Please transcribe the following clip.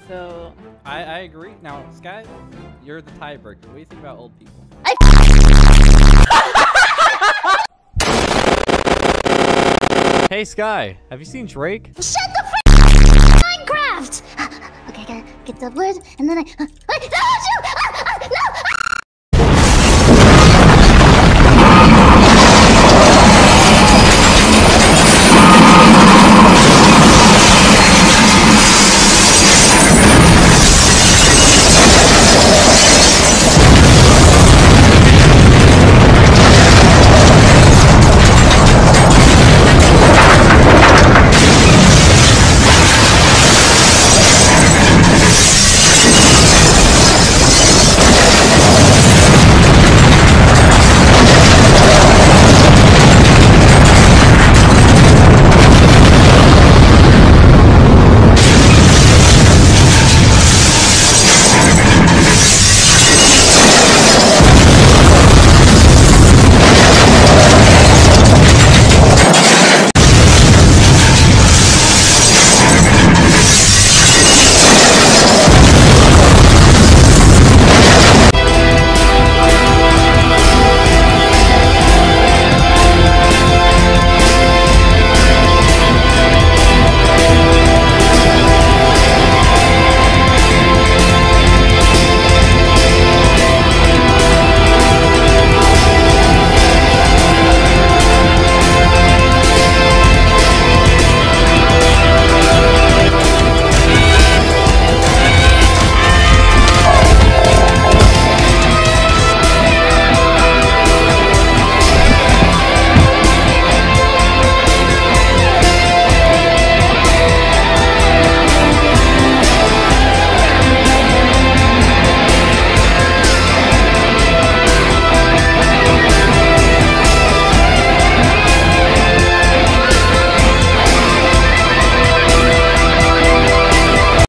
So I agree. Now, Sky, you're the tiebreaker. What do you think about old people? Hey, Sky, have you seen Drake? Shut the f Minecraft! Okay, gotta get the wood, and then I